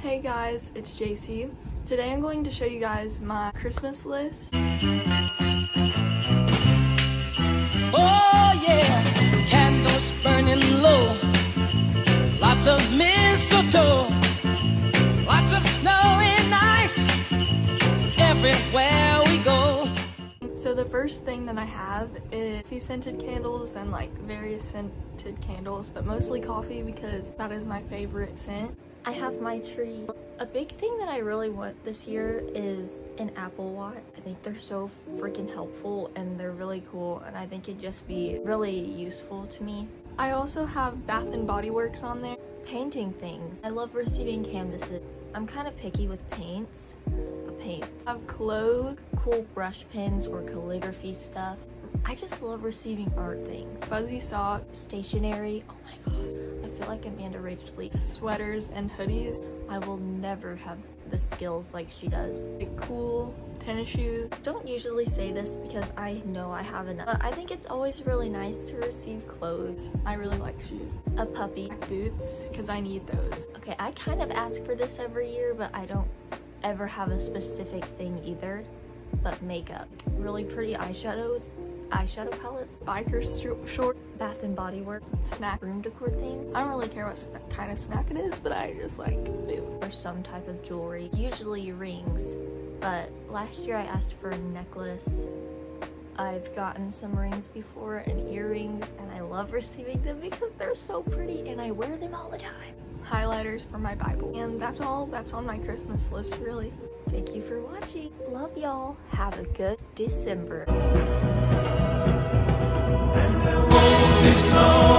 Hey guys, it's JC. Today I'm going to show you guys my Christmas list. Oh yeah, candles burning low, lots of mistletoe, lots of snow and ice, everywhere we go. So the first thing that I have is coffee scented candles and like various scented candles, but mostly coffee because that is my favorite scent. I have my tree. A big thing that I really want this year is an Apple Watch. I think they're so freaking helpful and they're really cool, and I think it'd just be really useful to me. I also have Bath & Body Works on there. Painting things. I love receiving canvases. I'm kind of picky with paints. I have clothes, cool brush pens or calligraphy stuff. I just love receiving art things. fuzzy socks, Stationery. Oh my god. I feel like Amanda Ridgely. sweaters, and hoodies. I will never have the skills like she does. Cool tennis shoes. Don't usually say this because I know I have enough, but I think it's always really nice to receive clothes. I really like shoes. A puppy. Boots, because I need those. Okay, I kind of ask for this every year, but I don't ever have a specific thing either. But makeup. Really pretty eyeshadow palettes. Biker short. Bath & Body Works. Snack. Room decor thing. I don't really care what kind of snack it is, but I just like food. Or some type of jewelry. Usually rings. But last year I asked for a necklace. I've gotten some rings before and earrings, and I love receiving them because they're so pretty and I wear them all the time. Highlighters for my Bible. And that's all that's on my Christmas list, really. Thank you for watching. Love y'all. Have a good December. And there won't be snow.